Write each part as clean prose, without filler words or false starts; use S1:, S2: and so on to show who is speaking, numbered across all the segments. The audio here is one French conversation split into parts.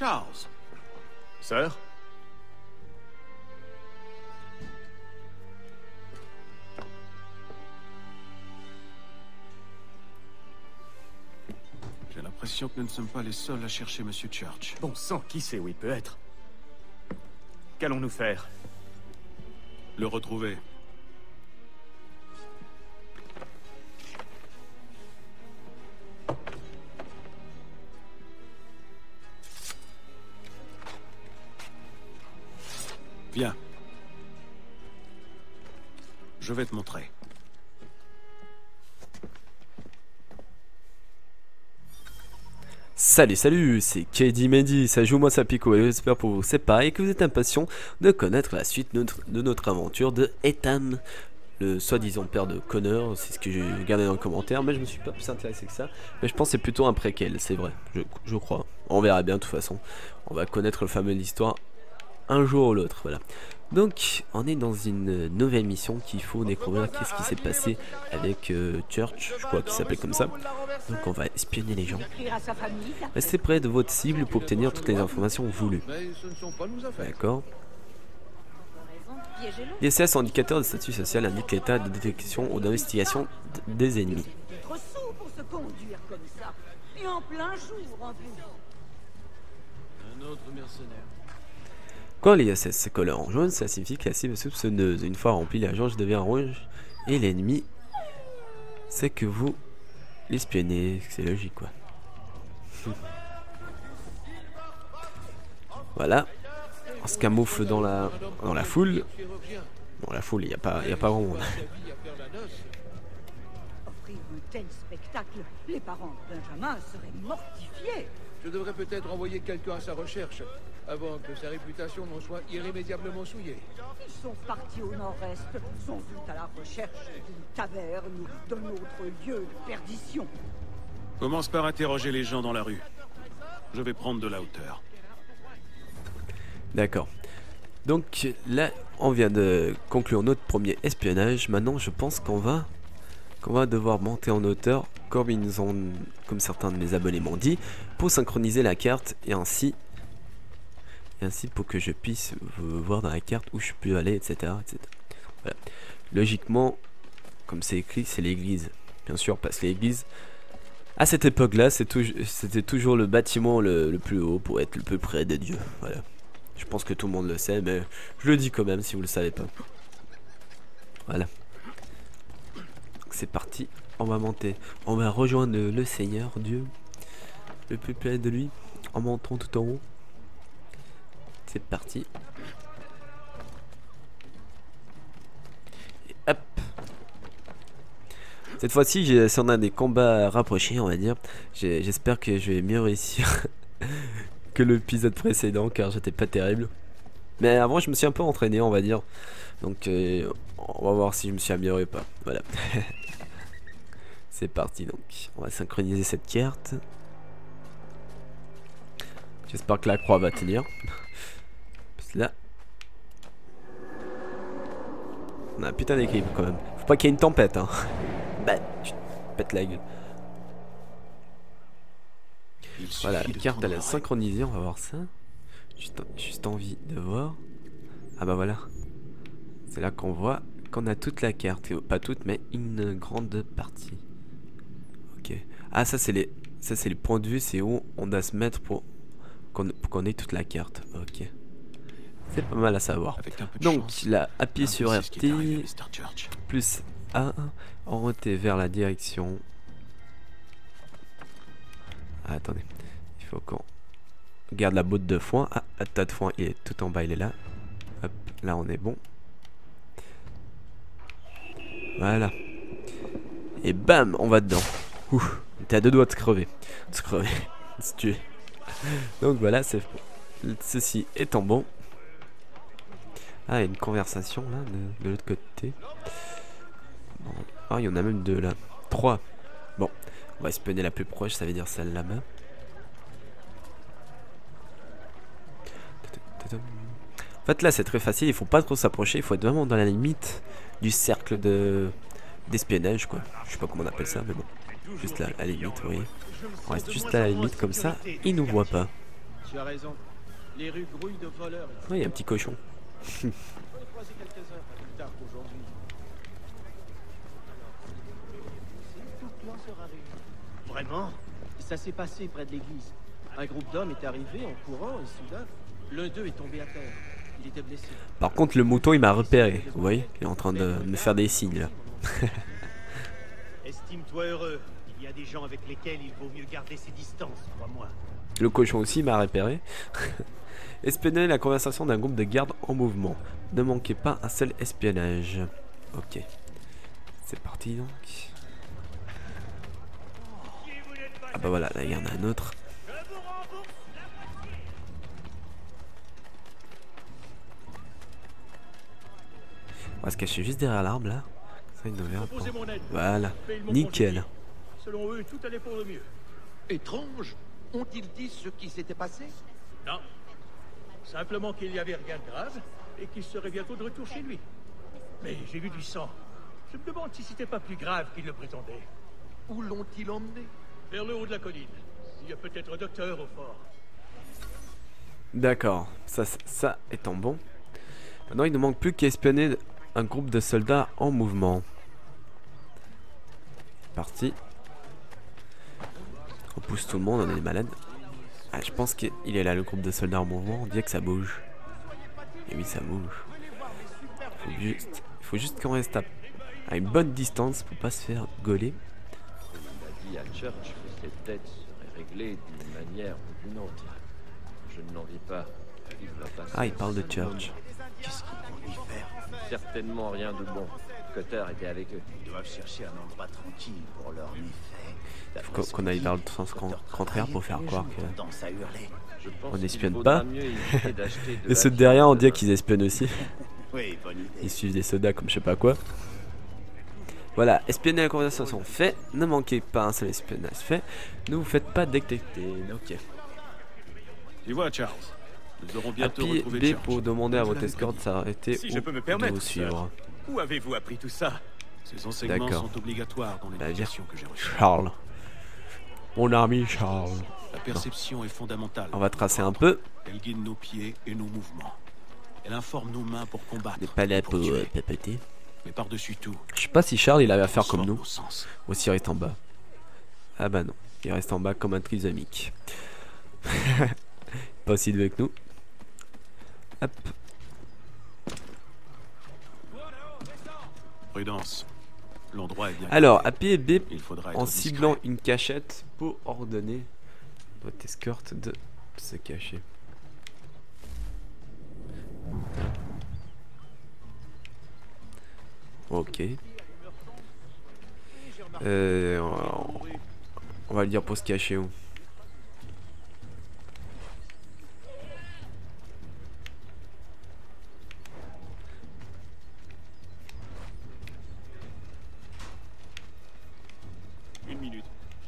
S1: Charles.
S2: Sœur?
S1: J'ai l'impression que nous ne sommes pas les seuls à chercher Monsieur Church.
S2: Bon sang, qui sait où il peut être? Qu'allons-nous faire?
S1: Le retrouver. Viens. Je vais te montrer.
S3: Salut, c'est KD Mehdi, ça joue moi ça pico et j'espère pour vous c'est pareil que vous êtes impatient de connaître la suite de notre aventure de Ethan, le soi-disant père de Connor, c'est ce que j'ai regardé dans le commentaire, mais je me suis pas plus intéressé que ça, mais je pense que c'est plutôt un préquel, c'est vrai, je crois, on verra bien de toute façon, on va connaître le fameux histoire un jour ou l'autre, voilà. Donc on est dans une nouvelle mission qu'il faut découvrir qu'est-ce qui s'est passé avec Church, je crois qu'il s'appelait comme ça. Donc on va espionner les gens. Restez près de votre cible pour obtenir toutes les informations voulues. D'accord. ISS, indicateur de statut social, indique l'état de détection ou d'investigation des ennemis.
S1: Un autre mercenaire.
S3: Quand l'ISS se colle en jaune, ça signifie que la cible est soupçonneuse. Une fois remplie, la jauge devient rouge et l'ennemi, c'est que vous l'espionnez. C'est logique quoi. Voilà. On se camoufle dans la foule. Bon, la foule, il n'y a pas grand monde.
S4: Offrir un tel spectacle, les parents de Benjamin seraient mortifiés.
S5: Je devrais peut-être envoyer quelqu'un à sa recherche, avant que sa réputation n'en soit irrémédiablement souillée.
S4: Ils sont partis au nord-est, sans doute à la recherche d'une taverne ou d'un autre lieu de perdition.
S1: Commence par interroger les gens dans la rue. Je vais prendre de la hauteur.
S3: D'accord. Donc là, on vient de conclure notre premier espionnage. Maintenant, je pense qu'on va devoir monter en hauteur, comme certains de mes abonnés m'ont dit, pour synchroniser la carte et ainsi pour que je puisse voir dans la carte où je peux aller, etc. Voilà. Logiquement, comme c'est écrit, c'est l'église. Bien sûr, parce que l'église, à cette époque-là, c'était toujours le bâtiment le plus haut pour être le plus près de Dieu. Voilà. Je pense que tout le monde le sait, mais je le dis quand même si vous le savez pas. Voilà. C'est parti, on va monter. On va rejoindre le Seigneur, Dieu, le plus près de lui, en montant tout en haut. C'est parti. Et hop. Cette fois-ci, si on a des combats rapprochés, on va dire, j'espère que je vais mieux réussir que l'épisode précédent, car j'étais pas terrible. Mais avant, je me suis un peu entraîné, on va dire. Donc, on va voir si je me suis amélioré ou pas. Voilà. C'est parti, donc. On va synchroniser cette carte. J'espère que la croix va tenir. Parce que là, on a un putain d'équilibre quand même. Faut pas qu'il y ait une tempête, hein. Bah, tu te pètes la gueule. Voilà, la carte elle est synchronisée, on va voir ça. Juste envie de voir. Ah bah voilà. C'est là qu'on voit qu'on a toute la carte. Pas toute, mais une grande partie. Ok. Ah, ça c'est les points de vue, c'est où on doit se mettre pour qu'on ait toute la carte. Ok. C'est pas mal à savoir. Donc là, appuyer sur RT plus A, orienter vers la direction. Ah, attendez, il faut qu'on garde la botte de foin. Ah, le tas de foin il est tout en bas, il est là. Hop, là on est bon. Voilà. Et bam, on va dedans. Ouh, t'es à deux doigts de crever. De se crever, de se tuer. Donc voilà, ceci étant bon. Ah, il y a une conversation là, de l'autre côté. Bon. Ah, il y en a même deux là. 3. Bon, on va espionner la plus proche, ça veut dire celle là-bas. En fait là c'est très facile, il faut pas trop s'approcher, il faut être vraiment dans la limite du cercle d'espionnage quoi. Je sais pas comment on appelle ça mais bon. Juste là, à la limite, vous voyez. On reste juste à la limite comme ça, il nous voit pas.
S6: Tu as raison. Les rues grouillent de voleurs.
S3: Ouais, il y a un petit cochon.
S6: On va croiser quelques heures plus tard qu'aujourd'hui. Tout le clan sera réuni. Vraiment? Ça s'est passé près de l'église. Un groupe d'hommes est arrivé en courant et soudain, l'un d'eux est tombé à terre. Il était blessé.
S3: Par contre, le mouton, il m'a repéré. Vous voyez, il est en train de me faire des signes là.
S7: Estime-toi heureux. Il y a des gens avec lesquels il vaut mieux garder ses distances, crois-moi.
S3: Le cochon aussi m'a repéré. Espionner la conversation d'un groupe de gardes en mouvement. Ne manquez pas un seul espionnage. Ok. C'est parti donc. Ah bah voilà, là il y en a un autre. On va se cacher juste derrière l'arbre là. Ça il ne verra pas. Voilà. Nickel.
S7: Selon eux, tout allait pour le mieux.
S5: Étrange. Ont-ils dit ce qui s'était passé?
S7: Non. Simplement qu'il n'y avait rien de grave et qu'il serait bientôt de retour chez lui. Mais j'ai vu du sang. Je me demande si c'était pas plus grave qu'il le prétendait.
S5: Où l'ont-ils emmené?
S7: Vers le haut de la colline. Il y a peut-être un docteur au fort.
S3: D'accord, ça étant bon. Maintenant il ne manque plus qu'à espionner un groupe de soldats en mouvement. Parti. On pousse tout le monde, on est des malades. Ah, je pense qu'il est là le groupe de soldats en mouvement, on dirait que ça bouge. Et oui ça bouge. Il faut juste qu'on reste à une bonne distance pour pas se faire gauler.
S8: Il a dit à Church que cette dette serait réglée d'une manière ou d'une autre. Je ne l'envie pas. Il va passer.
S3: Ah, il parle de Church.
S7: Qu'est-ce qu'ils vont lui faire?
S8: Certainement rien de bon. Cutter était avec eux.
S7: Ils doivent chercher un endroit tranquille pour leur méfait.
S3: Faut qu'on aille vers le sens contraire pour faire croire que
S7: Tendance à hurler.
S8: Je pense
S3: on
S8: qu'il
S3: espionne
S8: faudra
S3: pas.
S8: mieux éviter d'acheter de
S3: Et ceux
S8: la
S3: de derrière, on
S8: viande.
S3: dirait qu'ils espionnent aussi.
S7: Oui, bonne idée.
S3: Ils suivent des soldats comme je sais pas quoi. Voilà, espionner la conversation fait. Ne manquez pas un seul espionnage fait. Ne vous faites pas détecter. Ok.
S1: Tu vois, Charles, nous aurons bientôt
S3: Appuyez
S1: retrouvé
S3: B
S1: Church.
S3: pour demander à votre escorte de s'arrêter
S1: Si
S3: ou
S1: je peux me
S3: de
S1: permettre,
S3: vous suivre.
S1: Où avez-vous appris tout ça? Ces enseignements
S3: D'accord.
S1: sont obligatoires dans
S3: Bah,
S1: l'éducation que j'ai reçue.
S3: Charles. Mon ami Charles.
S1: La perception est fondamentale.
S3: On va tracer un peu.
S1: Elle guide nos pieds et nos mouvements. Elle informe nos mains pour combattre.
S3: On n'est pas là
S1: pour
S3: pour
S1: tuer.
S3: papoter.
S1: Mais par-dessus tout,
S3: Je sais pas si Charles il avait à faire comme
S1: transforme
S3: nous.
S1: nos sens.
S3: Ou s'il reste en bas. Ah bah non. Il reste en bas comme un trisomique. Pas aussi doué que nous. Hop.
S1: Prudence. L'endroit est bien.
S3: Alors, appuyez B
S1: Il faudra être
S3: en
S1: discret.
S3: ciblant une cachette pour ordonner votre escorte de se cacher. Ok. On va le dire pour se cacher où?
S1: Une minute.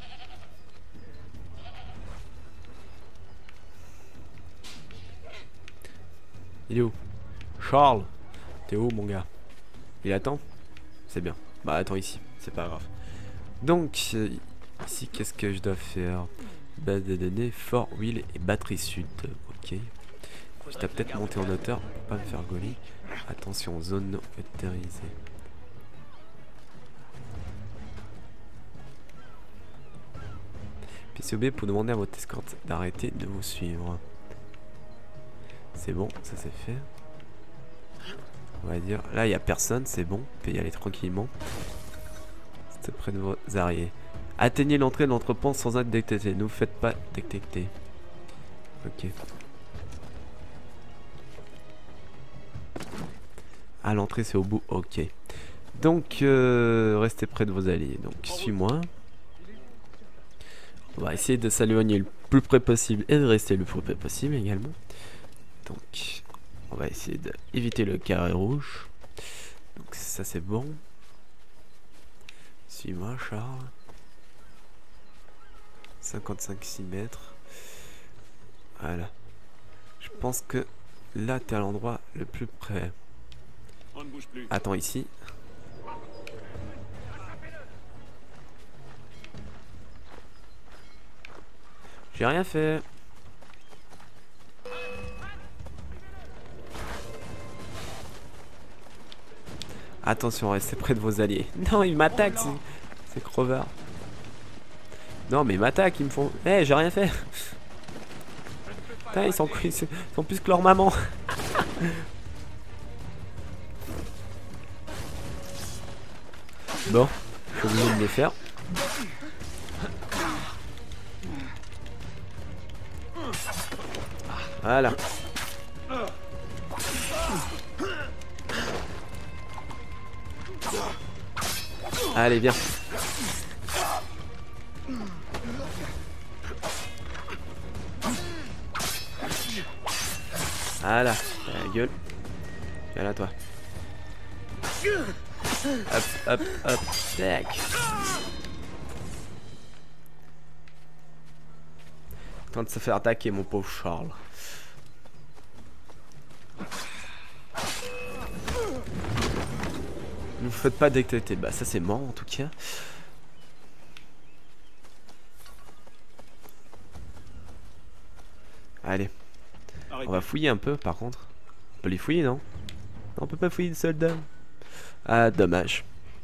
S3: Il est où? Charles, t'es où mon gars? Il attend? C'est bien. Bah attends ici, c'est pas grave. Donc, ici qu'est-ce que je dois faire? Base de données, Fort Will et batterie sud. Ok. Je dois peut-être monter en hauteur pour pas me faire gauler. Attention, zone non autorisée. PCOB pour demander à votre escorte d'arrêter de vous suivre. C'est bon, ça c'est fait. On va dire, là il n'y a personne, c'est bon, on peut y aller tranquillement. C'est près de vos arrières. Atteignez l'entrée de l'entrepôt sans être détecté, ne vous faites pas détecter. Ok. À l'entrée c'est au bout, ok. Donc restez près de vos alliés, donc suis-moi. On va essayer de s'éloigner le plus près possible et de rester le plus près possible également. Donc on va essayer d'éviter le carré rouge. Donc ça c'est bon. Suis-moi Charles. 55-6 mètres. Voilà. Je pense que là t'es à l'endroit le plus près.
S1: On ne bouge plus.
S3: Attends ici. J'ai rien fait. Attention, restez près de vos alliés. Non, ils m'attaquent, ces crevards. Non, mais ils m'attaquent, ils me font... Eh, j'ai rien fait. Putain, ils sont plus que leur maman. Bon, je suis obligé de les faire. Voilà. Allez, viens. Voilà, la gueule. Viens là, toi. Hop, hop, hop. Tac. Temps de se faire attaquer, mon pauvre Charles. Ne vous faites pas dictater. Bah, ça c'est mort en tout cas. Allez. On va fouiller un peu par contre. On peut les fouiller, non? Non, on peut pas fouiller de soldats. Ah, dommage.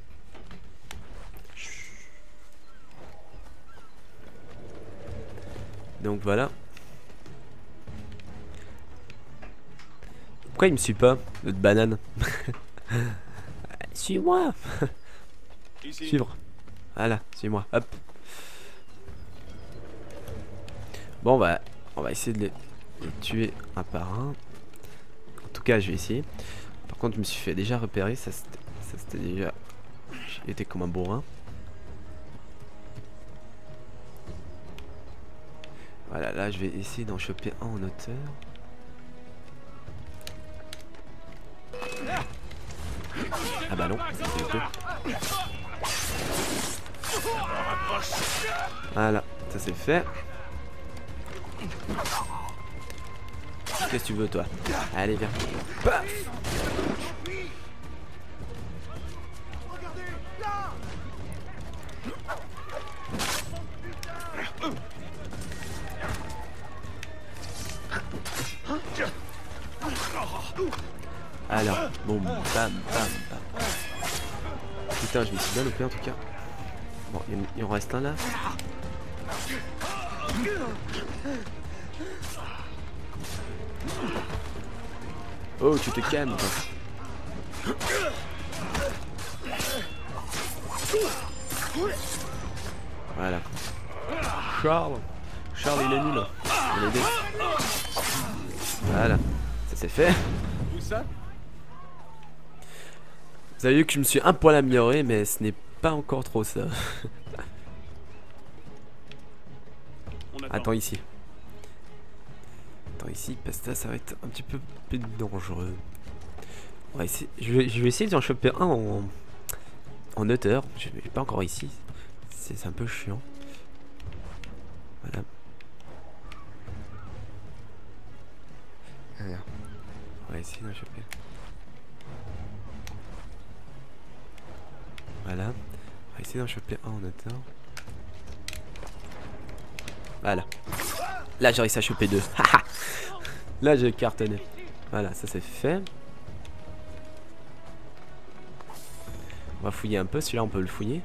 S3: Donc voilà. Pourquoi il me suit pas, notre banane? Suis-moi. Suivre. Voilà, suis-moi. Hop. Bon, on va essayer de les tuer un par un. En tout cas, je vais essayer. Par contre, je me suis fait déjà repérer. Ça c'était déjà... J'étais comme un bourrin. Voilà, là, je vais essayer d'en choper un en hauteur. Ah bah non, c'est le coup. Voilà, ça c'est fait. Qu'est-ce que tu veux, toi? Allez, viens. Paf! Alors, boum, bam, bam, bam. Putain, je me suis bien loupé en tout cas. Bon, il en reste un là. Oh, tu te calmes toi. Voilà. Charles il est nul. On l'aider. Voilà, ça c'est fait. Vous avez vu que je me suis un poil amélioré, mais ce n'est pas encore trop ça. Attends ici. Attends ici, parce que ça va être un petit peu plus dangereux. On va essayer, je vais essayer d'en choper un en hauteur. Je vais pas encore ici. C'est un peu chiant. Voilà. Alors, on va essayer d'en choper. Voilà. On va essayer d'en choper un en hauteur. Voilà. Là j'ai réussi à choper deux. Là j'ai cartonné. Voilà, ça c'est fait. On va fouiller un peu. Celui-là on peut le fouiller.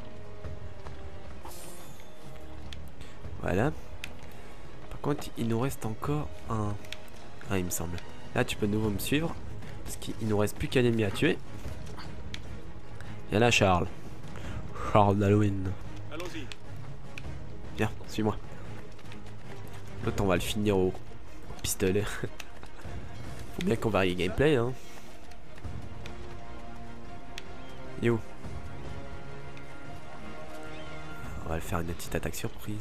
S3: Voilà. Par contre il nous reste encore un il me semble. Là tu peux de nouveau me suivre. Parce qu'il nous reste plus qu'un ennemi à tuer. Il y en a Charles. Charles d'Halloween. Viens, suis-moi. L'autre on va le finir au pistolet. Faut bien qu'on varie le gameplay hein. Yo. On va le faire une petite attaque surprise.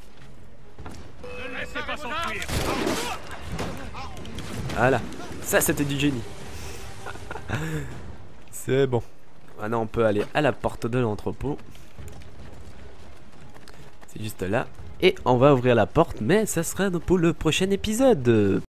S3: Voilà. Ça c'était du génie. C'est bon. Maintenant on peut aller à la porte de l'entrepôt. C'est juste là. Et on va ouvrir la porte, mais ça sera pour le prochain épisode.